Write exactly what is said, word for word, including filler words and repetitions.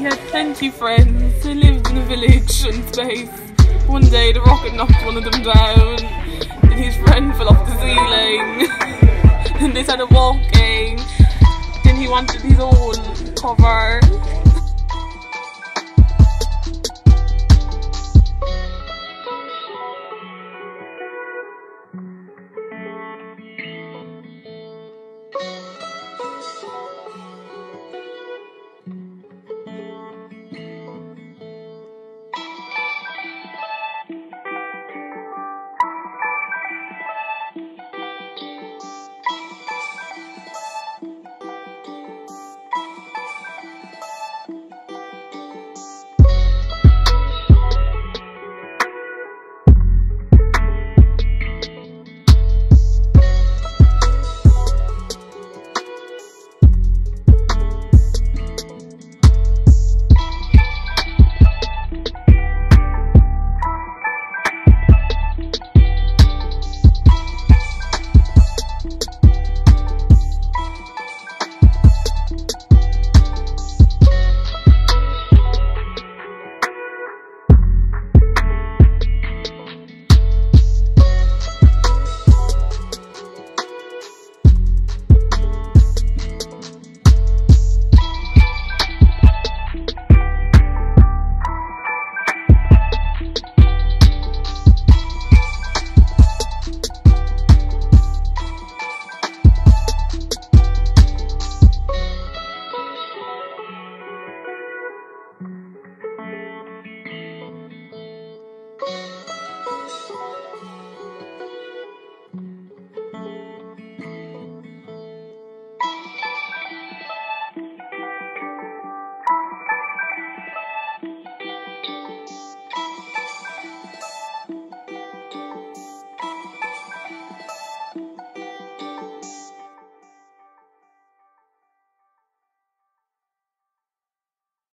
had plenty friends who lived in a village in space. One day the rocket knocked one of them down, then his friend fell off the ceiling. Then they started walking, then he wanted his own cover,